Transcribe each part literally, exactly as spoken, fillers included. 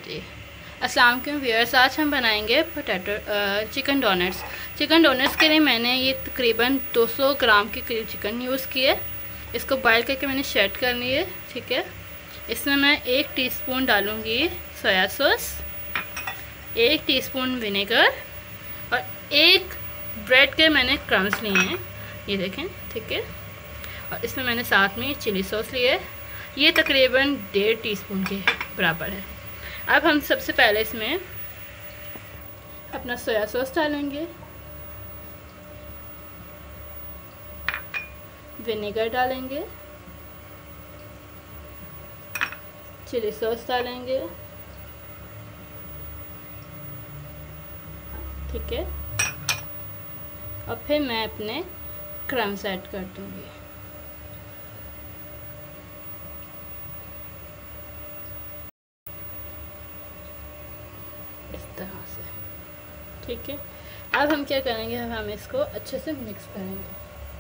जी, अस्सलाम वालेकुम व्यूअर्स। आज हम बनाएंगे potato chicken doughnuts. Chicken doughnuts के लिए मैंने ये तकरीबन दो सौ ग्राम के करीब चिकन यूज़ किए। इसको बॉयल करके मैंने सेट कर लिए। ठीक है, इसमें मैं एक टीस्पून डालूँगी सोया सॉस, एक टीस्पून विनेगर और एक ब्रेड के मैंने क्रम्स लिए हैं, ये देखें। ठीक है, और इसमें मैंने साथ में चिली सॉस लिए, ये तकरीबन डेढ़ टीस्पून के बराबर है। अब हम सबसे पहले इसमें अपना सोया सॉस डालेंगे, विनेगर डालेंगे, चिली सॉस डालेंगे। ठीक है, और फिर मैं अपने क्रम्स ऐड कर दूंगी। इस तरह से। ठीक है, अब हम क्या करेंगे, अब हम इसको अच्छे से मिक्स करेंगे।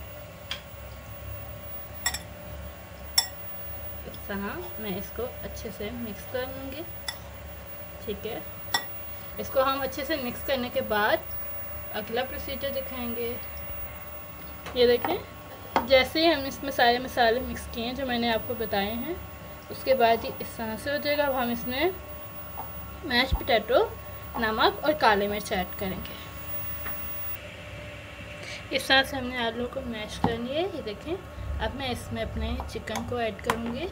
इस तरह मैं इसको अच्छे से मिक्स कर लूँगी। ठीक है, इसको हम अच्छे से मिक्स करने के बाद अगला प्रोसीजर दिखाएंगे। ये देखें, जैसे ही हम इसमें सारे मसाले मिक्स किए हैं जो मैंने आपको बताए हैं, उसके बाद ही इस तरह से हो जाएगा। अब हम इसमें मैश पोटैटो, नमक और काली मिर्च ऐड करेंगे। इस तरह से हमने आलू को मैश कर लिया है। ये देखें, अब मैं इसमें अपने चिकन को ऐड करूँगी।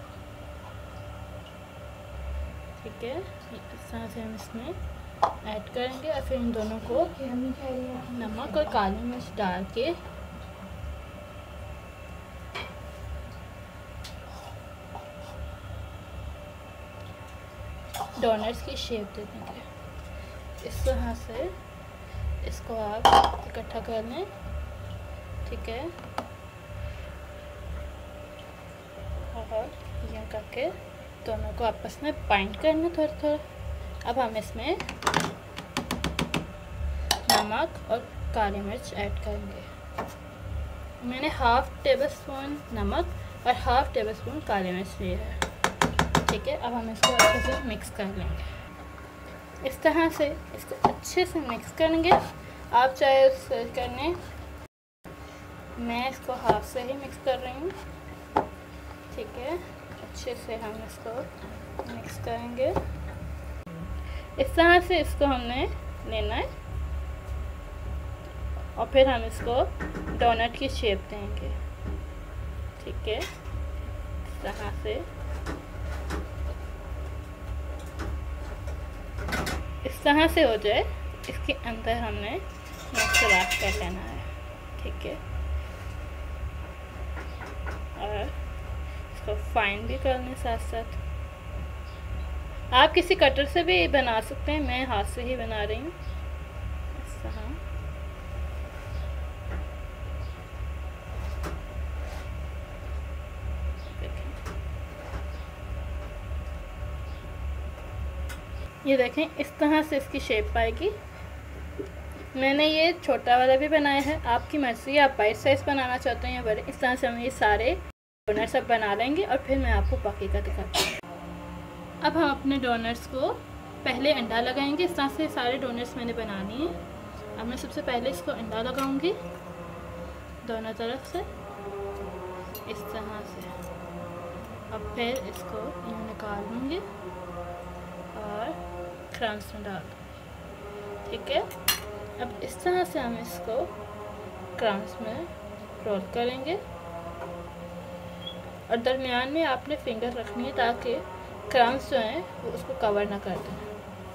ठीक है, इस तरह से हम इसमें ऐड करेंगे और फिर इन दोनों को नमक और काली मिर्च डाल के डोनट्स की शेप दे देंगे। इस तरह से इसको आप इकट्ठा कर लें। ठीक है, और ये करके दोनों को आपस में बाइंड करना थोड़ा थोड़ा। अब हम इसमें नमक और काली मिर्च ऐड करेंगे। मैंने हाफ टेबल स्पून नमक और हाफ टेबल स्पून काली मिर्च लिया है। ठीक है, अब हम इसको अच्छे से मिक्स कर लेंगे। इस तरह से इसको अच्छे से मिक्स करेंगे। आप चाहे उससे करने, मैं इसको हाथ से ही मिक्स कर रही हूँ। ठीक है, अच्छे से हम इसको मिक्स करेंगे। इस तरह से इसको हमने लेना है और फिर हम इसको डोनट की शेप देंगे। ठीक है, इस तरह से इस तरह से हो जाए, इसके अंदर हमने मसाला कर लेना है। ठीक है, और इसको फाइन भी कर लें साथ साथ। आप किसी कटर से भी बना सकते हैं, मैं हाथ से ही बना रही हूँ। इस तरह ये देखें, इस तरह से इसकी शेप आएगी। मैंने ये छोटा वाला भी बनाया है, आपकी मर्ज़ी, आप बाइट साइज़ बनाना चाहते हैं या बड़े। इस तरह से हम ये सारे डोनट्स सब बना लेंगे और फिर मैं आपको बाकी का दिखाती हूँ। अब हम अपने डोनट्स को पहले अंडा लगाएंगे। इस तरह से सारे डोनट्स मैंने बनानी है। अब मैं सबसे पहले इसको अंडा लगाऊंगी दोनों तरफ से, इस तरह से। अब फिर इसको यूँ निकाल लूँगी और क्रम्स में डाल दूँ। ठीक है, अब इस तरह से हम इसको क्रम्स में रोल करेंगे और दरमियान में आपने फिंगर रखनी है ताकि क्रम्स जो हैं वो उसको कवर ना कर दें।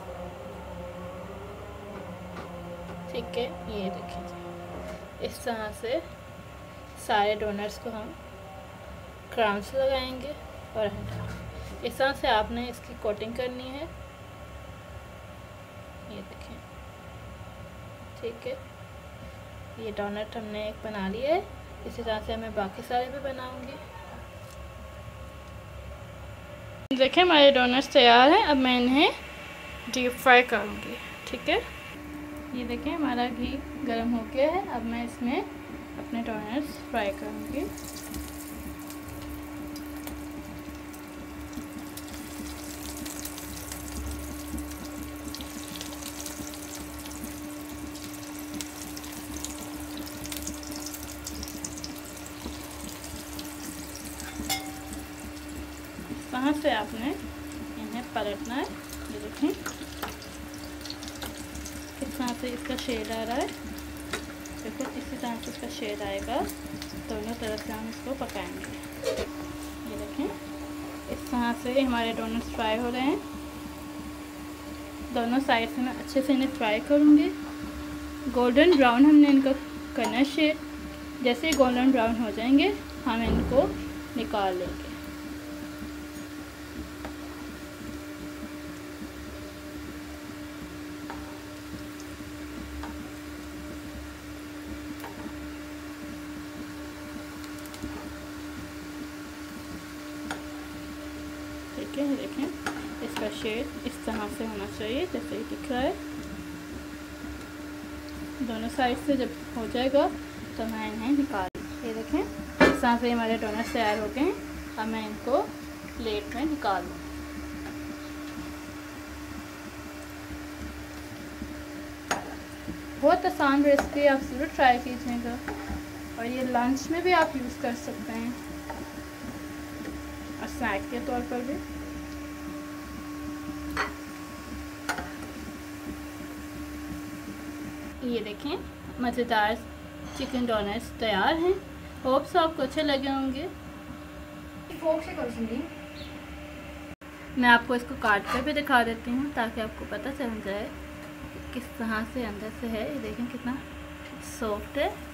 ठीक है, ये देखिए, इस तरह से सारे डोनट्स को हम क्रम्स लगाएंगे और अंडा। इस तरह से आपने इसकी कोटिंग करनी है। ये देखें। ठीक है, ये डोनट हमने एक बना लिया है। इसी तरह से मैं बाकी सारे भी बनाऊंगी। देखें, हमारे डोनट्स तैयार हैं। अब मैं इन्हें डीप फ्राई करूंगी। ठीक है, ये देखें, हमारा घी गर्म हो गया है। अब मैं इसमें अपने डोनट्स फ्राई करूंगी। तरह से आपने इन्हें पलटना है। ये देखें किस तरह से इसका शेड आ रहा है। देखो इसी तरह से इसका शेड आएगा, दोनों तरफ से हम इसको पकाएंगे। ये देखें इस तरह से हमारे डोनट्स फ्राई हो रहे हैं। दोनों साइड से मैं अच्छे से इन्हें फ्राई करूँगी। गोल्डन ब्राउन हमने इनका करना शेड। जैसे ही गोल्डन ब्राउन हो जाएंगे हम इनको निकाल लेंगे। ठीक है, देखें इसका शेड इस तरह से होना चाहिए जैसे ही दिख रहा है। दोनों साइड से जब हो जाएगा तो मैं इन्हें निकाल, ये देखें इस तरह से हमारे डोनट्स तैयार हो गए हैं। अब मैं इनको प्लेट में निकाल लूँ। बहुत आसान रेसिपी, आप ज़रूर ट्राई कीजिएगा और ये लंच में भी आप यूज़ कर सकते हैं और स्नैक के तौर पर भी। ये देखें मज़ेदार चिकन डोनट्स तैयार हैं। होप सो आपको अच्छे लगे होंगे। मैं आपको इसको काट कर भी दिखा देती हूँ ताकि आपको पता चल जाए किस तरह से अंदर से है। ये देखें कितना सॉफ्ट है।